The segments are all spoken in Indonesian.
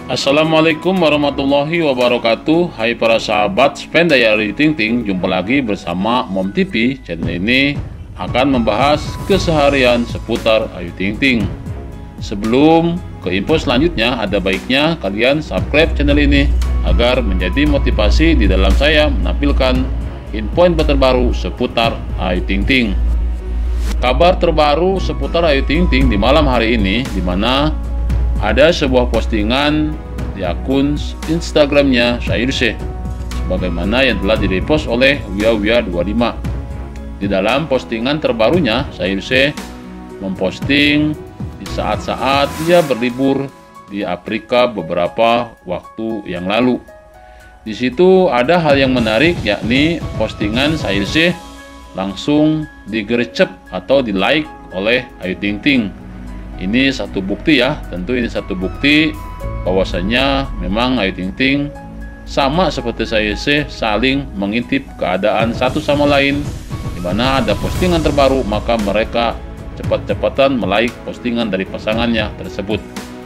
Assalamualaikum warahmatullahi wabarakatuh. Hai para sahabat sepeda Ayu Ting Ting, jumpa lagi bersama Mom TV. Channel ini akan membahas keseharian seputar Ayu Ting Ting. Sebelum ke info selanjutnya, ada baiknya kalian subscribe channel ini agar menjadi motivasi di dalam saya menampilkan info-info terbaru seputar Ayu Ting Ting. Kabar terbaru seputar Ayu Ting Ting di malam hari ini, di mana ada sebuah postingan di akun Instagramnya Syahirsyah, sebagaimana yang telah direpost oleh Wia25. Di dalam postingan terbarunya, Syahirsyah memposting di saat-saat dia berlibur di Afrika beberapa waktu yang lalu. Di situ ada hal yang menarik, yakni postingan Syahirsyah langsung digercep atau di like oleh Ayu Ting Ting. Ini satu bukti ya, tentu ini satu bukti bahwasanya memang Ayu Ting Ting sama seperti Syahirsyah saling mengintip keadaan satu sama lain. Di mana ada postingan terbaru, maka mereka cepat-cepatan melike postingan dari pasangannya tersebut.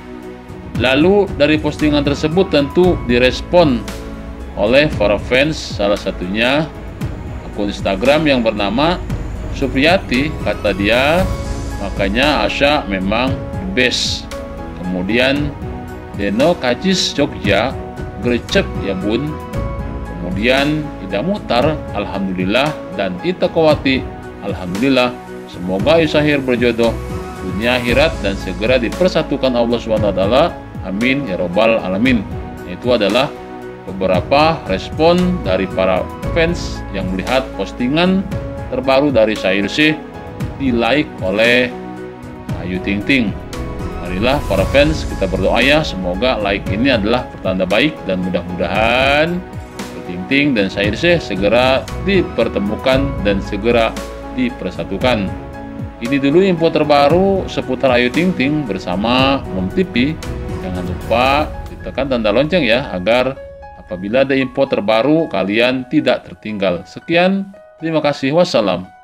Lalu dari postingan tersebut tentu direspon oleh para fans, salah satunya akun Instagram yang bernama Supriyati. Kata dia, makanya Asya memang the best. Kemudian Deno Kacis Jogja gercep ya bun. Kemudian Ida Muhtar alhamdulillah, dan Ita Kowati alhamdulillah. Semoga Syahir berjodoh dunia akhirat dan segera dipersatukan Allah SWT. Amin ya robbal alamin. Itu adalah beberapa respon dari para fans yang melihat postingan terbaru dari Syahirsyah di like oleh Ayu Ting Ting. Marilah para fans kita berdoa ya, semoga like ini adalah pertanda baik, dan mudah-mudahan Ayu Ting Ting dan Syahirsyah segera dipertemukan dan segera dipersatukan. Ini dulu info terbaru seputar Ayu Ting Ting bersama Mom TV. Jangan lupa ditekan tanda lonceng ya, agar apabila ada info terbaru kalian tidak tertinggal. Sekian, terima kasih, wassalam.